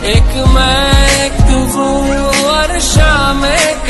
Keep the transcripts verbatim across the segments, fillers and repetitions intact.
एक मैं एक तू और शाम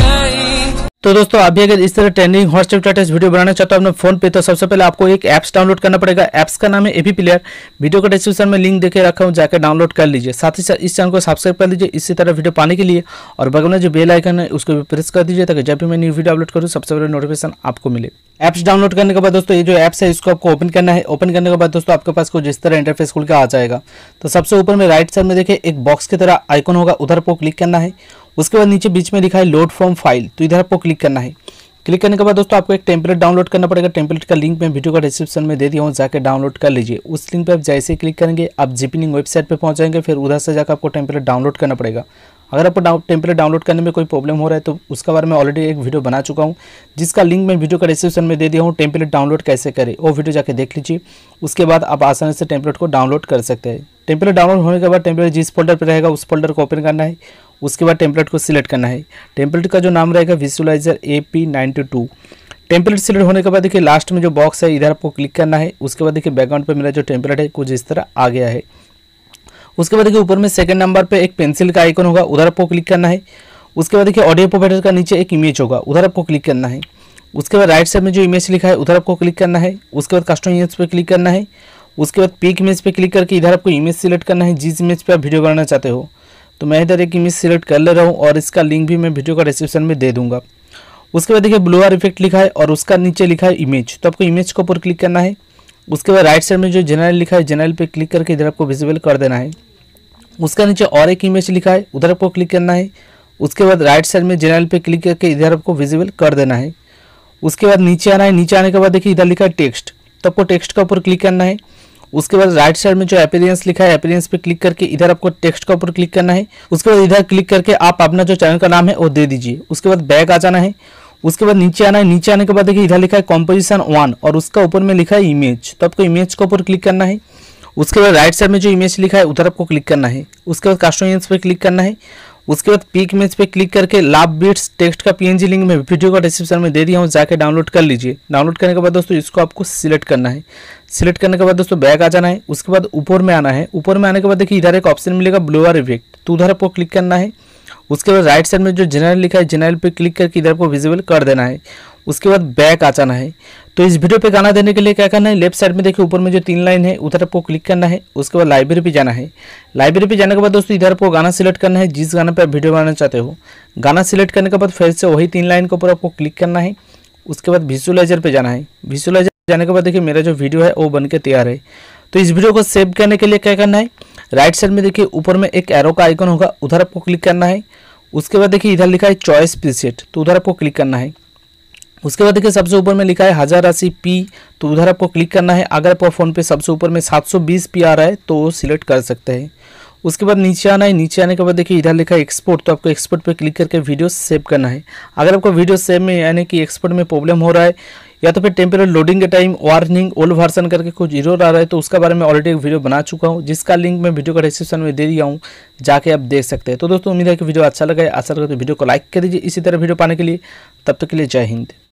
कई। तो दोस्तों आप भी अगर इस तरह ट्रेंडिंग हॉट स्टेटस वीडियो बनाना चाहते हो अपने फोन पे, तो सबसे पहले आपको एक ऐप्स डाउनलोड करना पड़ेगा। ऐप्स का नाम है एपी प्लेयर। वीडियो का डिस्क्रिप्शन में लिंक देके रखा हूँ, जाकर डाउनलोड कर लीजिए। साथ ही साथ इस चैनल को सब्सक्राइब कर लीजिए इसी तरह वीडियो पाने के लिए, और बगल में जो बेल आइकन है उसको भी प्रेस कर दीजिए ताकि जब भी मैं न्यू वीडियो अपलोड करूँ सबसे पहले नोटिफिकेशन आपको मिले। ऐप्स डाउनलोड करने के बाद दोस्तों ये जो ऐप्स है इसको आपको ओपन करना है। ओपन करने के बाद दोस्तों आपके पास कुछ इस तरह इंटरफेस खुल के आ जाएगा। तो सबसे ऊपर में राइट साइड में देखिए एक बॉक्स की तरह आइकन होगा, उधर आपको क्लिक करना है। उसके बाद नीचे बीच में लिखा है लोड फ्रॉम फाइल, तो इधर आपको क्लिक करना है। क्लिक करने के बाद दोस्तों आपको एक टेम्पलेट डाउनलोड करना पड़ेगा। टेम्पलेट का लिंक मैं वीडियो का डिस्क्रिप्शन में दे दिया हूँ, जाकर डाउनलोड कर लीजिए। उस लिंक पे आप जैसे ही क्लिक करेंगे आप जीपीनिंग वेबसाइट पे पहुंच जाएंगे, फिर उधर से जाकर आपको टेम्पलेट डाउनलोड करना पड़ेगा। अगर आपको टेम्पलेट डाउनलोड करने में कोई प्रॉब्लम हो रहा है तो उसका बारे में ऑलरेडी एक वीडियो बना चुका हूँ, जिसका लिंक मैं वीडियो का डिस्क्रिप्शन में दे दिया हूँ। टेम्पलेट डाउनलोड कैसे करें वो वीडियो जाके देख लीजिए। उसके बाद आप आसानी से टेम्पलेट को डाउनलोड कर सकते हैं। टेम्पलेट डाउनलोड होने के बाद टेम्पलेट जिस फोल्डर पर रहेगा उस फोल्डर को ओपन करना है। उसके बाद टेम्पलेट को सिलेक्ट करना है। टेम्पलेट का जो नाम रहेगा visualizer A P ninety two. Template select होने के बाद देखिए लास्ट में जो बॉक्स है इधर आपको क्लिक करना है। उसके बाद देखिए बैकग्राउंड पे मेरा जो टेम्पलेट है कुछ इस तरह आ गया है। उसके बाद देखिए ऊपर में सेकंड नंबर पे एक पेंसिल का आइकन होगा, उधर आपको क्लिक करना है। उसके बाद देखिए ऑडियो प्रोवाइडर का नीचे एक इमेज होगा, उधर आपको क्लिक करना है। उसके बाद राइट साइड में जो इमेज लिखा है उधर आपको क्लिक करना है। उसके बाद कस्टम इमेज पे क्लिक करना है। उसके बाद पिक इमेज पे क्लिक करके इधर आपको इमेज सिलेक्ट करना है जिस इमेज पे आप वीडियो बनाना चाहते हो। तो मैं इधर एक इमेज सिलेक्ट कर ले रहा हूँ और इसका लिंक भी मैं वीडियो का डिस्क्रिप्शन में दे दूंगा। उसके बाद देखिए ब्लूर इफेक्ट लिखा है और उसका नीचे लिखा है इमेज, तो आपको इमेज के ऊपर क्लिक करना है। उसके बाद राइट साइड में जो जनरल लिखा है जनरल पे क्लिक करके इधर आपको विजिबल कर देना है। उसका नीचे और एक इमेज लिखा है उधर आपको क्लिक करना है। उसके बाद राइट साइड में जनरल पे क्लिक करके इधर आपको विजिबल कर देना है। उसके बाद नीचे आना है। नीचे आने के बाद देखिए इधर लिखा है टेक्स्ट, तो आपको टेक्स्ट के ऊपर क्लिक करना है। उसके बाद राइट साइड में जो अपीयरेंस लिखा है अपीयरेंस पे क्लिक करके इधर आपको टेक्स्ट के ऊपर क्लिक करना है। उसके बाद इधर क्लिक करके आप अपना जो चैनल का नाम है वो दे दीजिए। उसके बाद बैक आ जाना है। उसके बाद नीचे आना है। नीचे आने के बाद देखिए इधर लिखा है कॉम्पोजिशन वन और उसका ऊपर में लिखा है इमेज, तो आपको इमेज के ऊपर क्लिक करना है। उसके बाद राइट साइड में जो इमेज लिखा है उधर आपको क्लिक करना है। उसके बाद कस्टम इमेज पे क्लिक करना है। उसके बाद पिक इमेज पे क्लिक करके लाभ बीट्स टेक्स्ट का पीएनजी लिंक में वीडियो का डिस्क्रिप्शन में दे दिया हूँ, जाके डाउनलोड कर लीजिए। डाउनलोड करने के बाद दोस्तों इसको आपको सिलेक्ट करना है। सिलेक्ट करने के बाद दोस्तों बैक आ जाना है। उसके बाद ऊपर में आना है। ऊपर में आने के बाद देखिए इधर एक ऑप्शन मिलेगा ब्लूर इफेक्ट, तो उधर आपको क्लिक करना है। उसके बाद राइट साइड में जो जनरल लिखा है जनरल पे क्लिक करके इधर को विजिबल कर देना है। उसके बाद बैक आ जाना है। तो इस वीडियो पे गाना देने के लिए क्या करना है, लेफ्ट साइड में देखिए ऊपर में जो तीन लाइन है उधर आपको क्लिक करना है। उसके बाद लाइब्रेरी पे जाना है। लाइब्रेरी पे जाने के बाद दोस्तों इधर आपको गाना सिलेक्ट करना है जिस गाने पे आप वीडियो बनाना चाहते हो। गाना सिलेक्ट करने के बाद फिर से वही तीन लाइन के ऊपर आपको क्लिक करना है। उसके बाद विजुअलाइजर पे जाना है। विजुअलाइजर जाने के बाद देखिए मेरा जो वीडियो है वो बन के तैयार है। तो इस वीडियो को सेव करने के लिए क्या करना है, राइट साइड में देखिए ऊपर में एक एरो का आइकन होगा, उधर आपको क्लिक करना है। उसके बाद देखिए इधर लिखा है चॉइस प्रीसेट, तो उधर आपको क्लिक करना है। उसके बाद देखिए सबसे ऊपर में लिखा है हजार अस्सी पी, तो उधर आपको क्लिक करना है। अगर आपको फ़ोन पे सबसे ऊपर में सात सौ बीस पी आ रहा है तो सिलेक्ट कर सकते हैं। उसके बाद नीचे आना है। नीचे आने के बाद देखिए इधर लिखा है एक्सपोर्ट, तो आपको एक्सपोर्ट पे क्लिक करके वीडियो सेव करना है। अगर आपको वीडियो सेव में यानी कि एक्सपोर्ट में प्रॉब्लम हो रहा है या तो फिर टेम्परेरी लोडिंग के टाइम वार्निंग ओल्ड वर्जन करके कुछ एरर आ रहा है तो उसका बारे में ऑलरेडी एक वीडियो बना चुका हूँ, जिसका लिंक मैं वीडियो का डिस्क्रिप्शन में दे दिया हूँ, जाके आप देख सकते हैं। तो दोस्तों उम्मीद है कि वीडियो अच्छा लगा है। आशा करते वीडियो को लाइक कर दीजिए इसी तरह वीडियो पाने के लिए। तब तक के लिए जय हिंद।